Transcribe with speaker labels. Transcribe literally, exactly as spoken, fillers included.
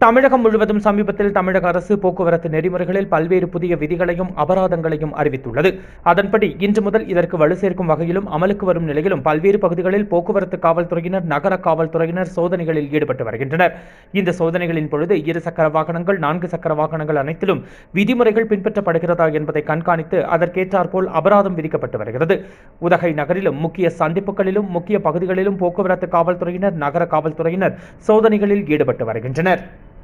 Speaker 1: தமிழகம் முழுவதும் சமீபத்தில் தமிழக அரசு போக்குவரத்து நெறிமுறைகளில் பல்வேறு புதிய விதிகளையும் அபராதங்களையும் அறிவித்துள்ளது. அதன்படி இன்று முதல் இதற்கு வலு சேர்க்கும் வகையிலும் அமலுக்கு வரும் நிலையிலும் பல்வேறு பகுதிகளில் போக்குவரத்து காவல்துறையினர், நகர காவல்துறையினர் சோதனைகளில் ஈடுபட்டு வருகின்றனர். இந்த சோதனைகளின் பொழுது இரு சக்கர வாகனங்கள், நான்கு சக்கர வாகனங்கள் அனைத்திலும் விதிமுறைகள் பின்பற்றப்படுகிறதா என்பதை கண்காணித்து அதற்கேற்றாற்போல் அபராதம் விதிக்கப்பட்டு வருகிறது. உதகை நகரிலும் முக்கிய சந்திப்புகளிலும் முக்கிய பகுதிகளிலும் போக்குவரத்து காவல்துறையினர், நகர காவல்துறையினர் சோதனைகளில் ஈடுபட்டு வருகின்றனர்.